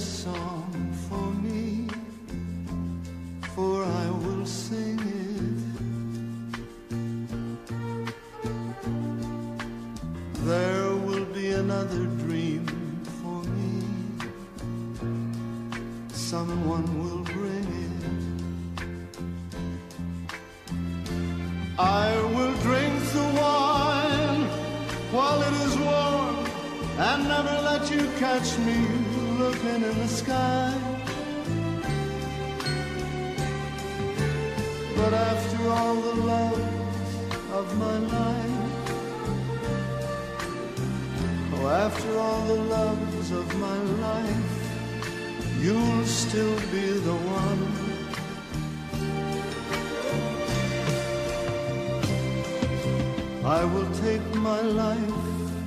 song for me, for I will sing it. There will be another dream for me. Someone will bring it. I will drink the wine while it is warm, and never let you catch me looking in the sky. But after all the love of my life, oh, after all the loves of my life, you'll still be the one. I will take my life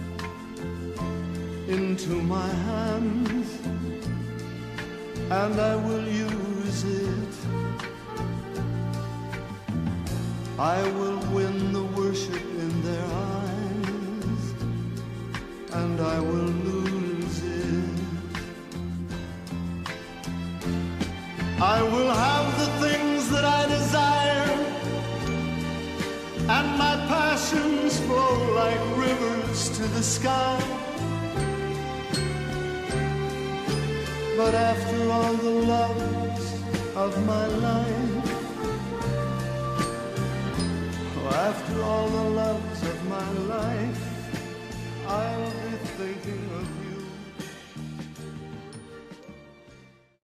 into my hands, and I will use it. I will win the worship in their eyes, and I will lose it. I will have the things that I desire, and my passions flow like rivers to the sky. But after all the loves of my life, oh, after all the loves